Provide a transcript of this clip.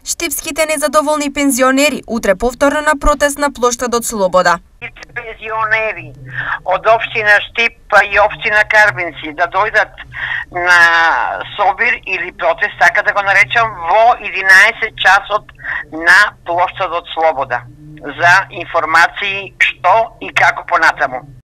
Штипските незадоволни пензионери утре повторно на протест на плоштадот Слобода. Пензионери од општина Штип и општина Карбинци да дојдат на собир или протест, така да го наречам, во 11 часот на плоштадот Слобода за информации што и како понатаму.